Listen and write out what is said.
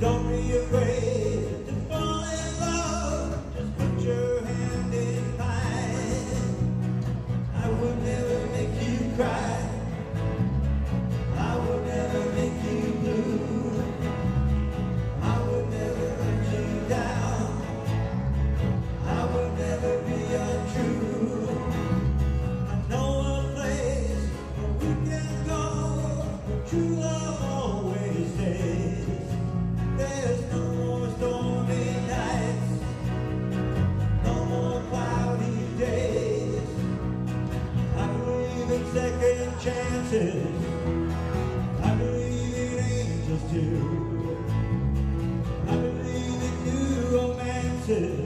Don't be afraid to fall in love. Just put your hand in mine. I would never make you cry. I would never make you blue. I would never let you down. I would never be untrue. I know a place where we can go, where true love always stays. There's no more stormy nights, no more cloudy days. I believe in second chances. I believe in angels too. I believe in new romances.